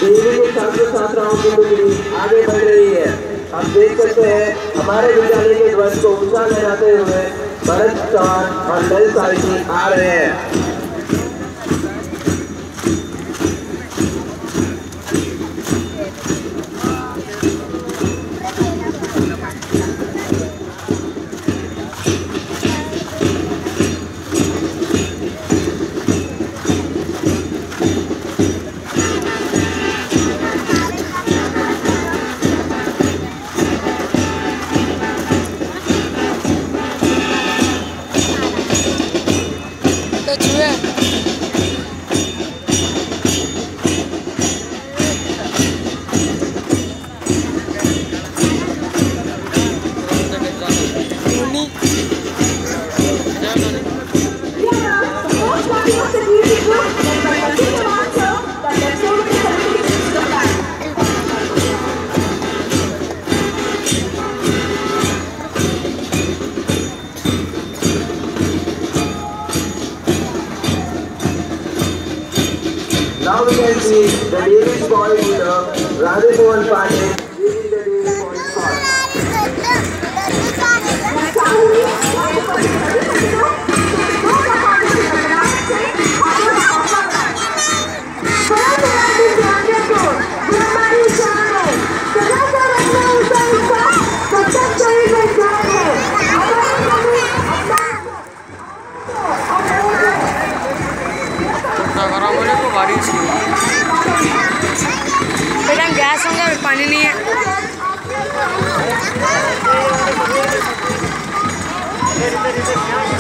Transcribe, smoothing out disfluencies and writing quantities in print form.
देवी के छात्र छात्राओं की टुकड़ी आगे बढ़ रही है। आप देख सकते हैं हमारे विद्यालय के ध्वज को ऊंचा लहराते हुए भरत चौहान और ललित साहिती आ रहे हैं। Now we can see the Davis boy leader, Radhamohan Pandey, leading the Davis boy squad. बेटा गैस होगा पानी नहीं है।